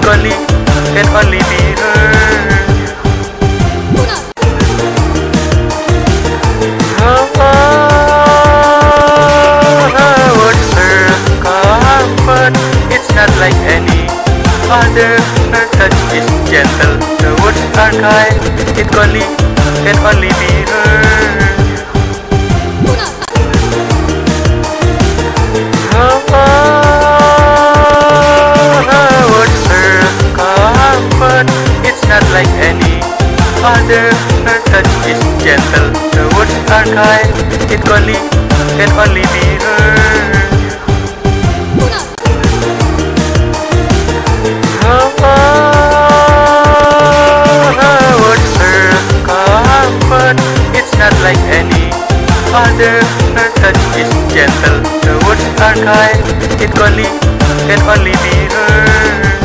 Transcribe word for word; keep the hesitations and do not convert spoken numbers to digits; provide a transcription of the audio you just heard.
only, can only be her. Her, her words are comfort, it's not like any other. Her touch is gentle, her words are kind, it only, can only be her. Her, her words are comfort, it's not like any other. Her touch is gentle, her words are kind, it only, can only be her. Her, her words are comfort, it's not like any other. Her touch is gentle, her words are kind, it only, can only be her.